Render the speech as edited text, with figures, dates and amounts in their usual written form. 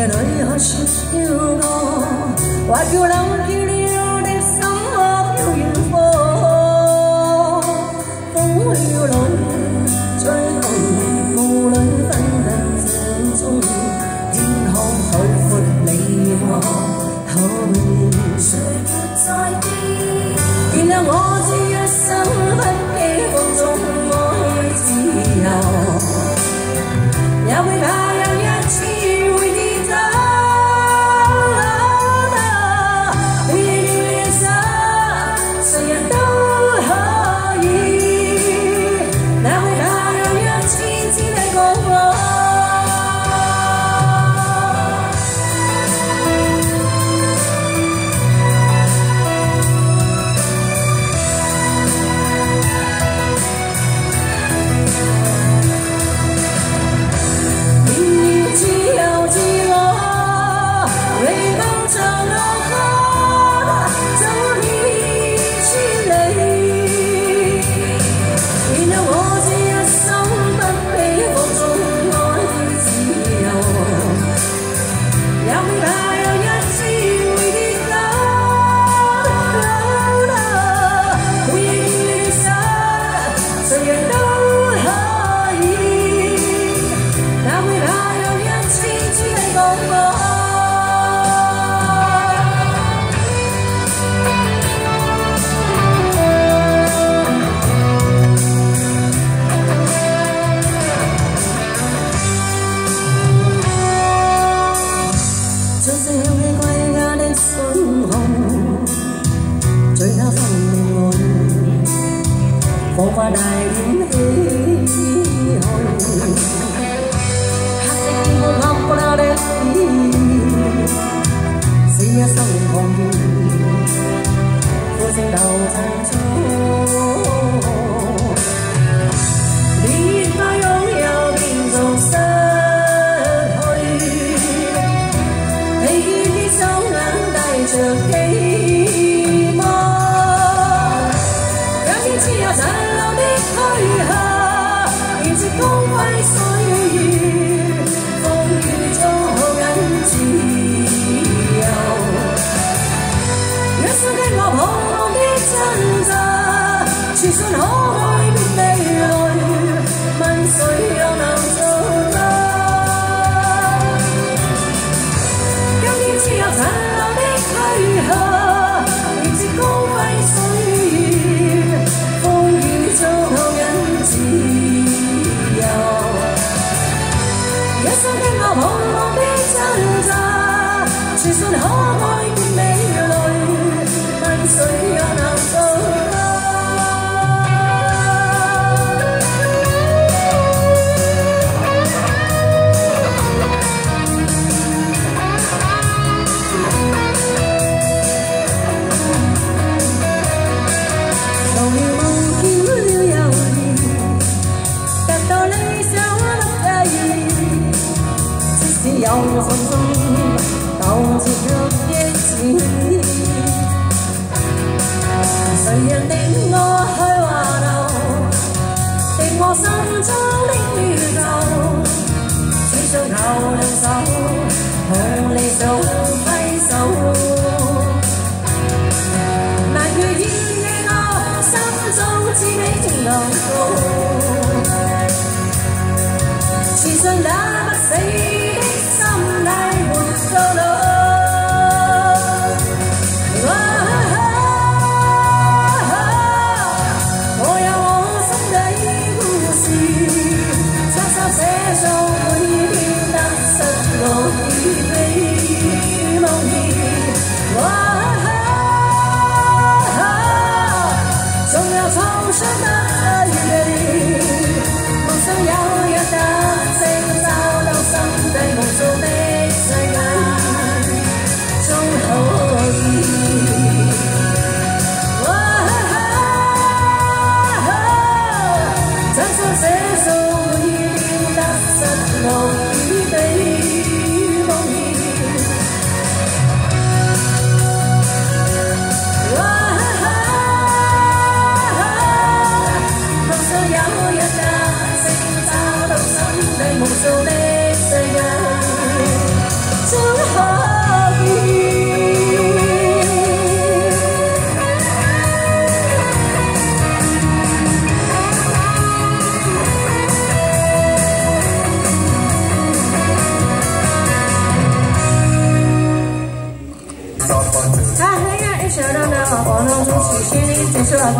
眼泪好像唱歌，我叫人记了的心我飘远方，风流浪，吹红雾里纷纷之中，天空海闊你我可會誰沒在變？原諒我這一生不羈放縱愛自由，也會怕有一次會跌倒。月下誰人都可以，哪會怕有一次只你講我。放花大臉唏噓，黑色天空看不到的意義，是一生狂熱，呼聲鬥爭中，別怕擁有變做失去，疲倦的雙眼帶着希望，讓天只有殘留的軀殼，延續光輝歲月，風雨中好緊自由。若想跟我彷徨的掙扎，全信可改變未來，問誰又能做到？今天只有殘留的軀殼，延續光輝歲月，風雨中好緊自由。若想跟我彷徨的掙扎，全信可改變未來，問誰又能做到？無聊夢見了又現，達到理想不介意，即使有風中鬥接着的自己，誰人令我去滑流，定我心中的宇宙，只想靠兩手向理想揮手。難遇見你我，心中只比能高，自信打不死的心態沒到老。我有我心底故事，悄悄寫上每天得失落與悲夢兒。總有創傷不預備，夢想有日達成，找到心底無數的世界，終可以。親手寫數每天得失落與悲夢兒。 谢老公。